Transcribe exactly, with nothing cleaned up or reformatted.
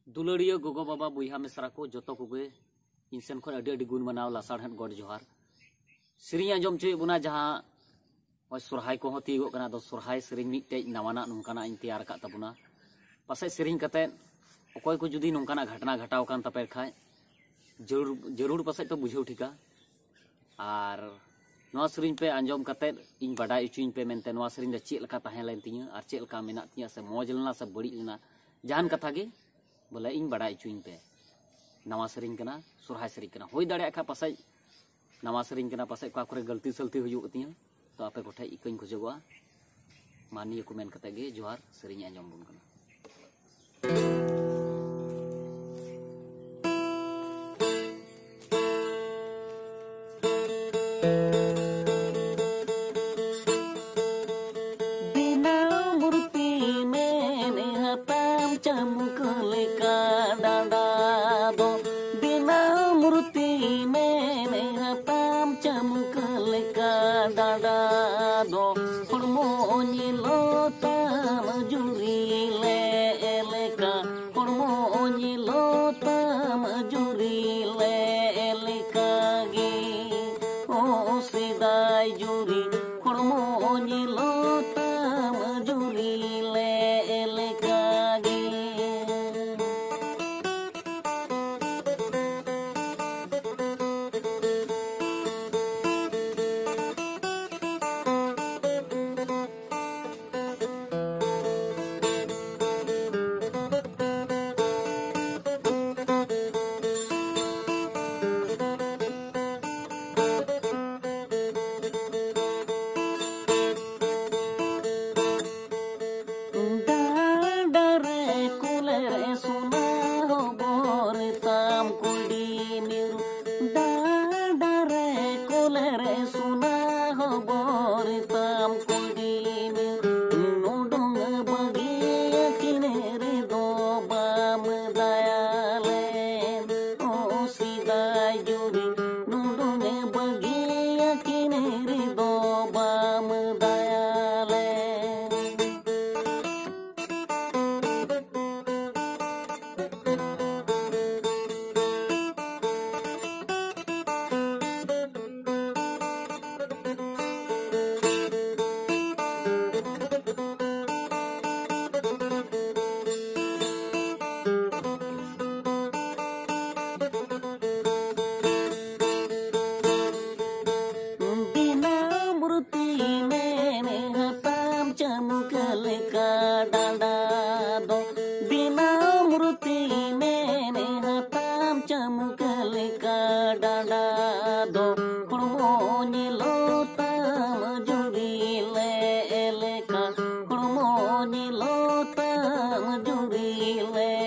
दुलड़िया गोगो बाबा बुहा मिश्रा को जो कोगे इन सेन खन अडी अडी गुण मनाव लासाढ़ गॉड जोहार सेरिंग आंजम चुए बुना जहां सोरहाय को हो तीगो कना दो सोरहाय सेरिंग मिटे नवाना नोंकाना इन तैयार का तबुना पासे सेरिंग कते अकोय को जुदी नोंकाना घटना घटाव कान तपे खाय जरूर जरूर पासे तो बुझेव ठिका आर नवा सेरिंग पे आंजम कते इन बडाय उचुइन पे मेनते नवा सेरिंग द चेल का ताहे लेन तिया आर चेल का मेना तिया से मौज लेना से बड़ी लेना जहान कथा गे बोले इन बडाय उचुइन पे नवा सेरिंग कना सोरहाय सेरिंग कना होय दाड़े खा पासे नवा सेरिंग कना पासे का करे गलती सलती हुयु तिया तो आपे कोठे इकइन खोजोगा मानिए को मेन कते गे जोहार सेरिंग आंजम बुन कना Jurile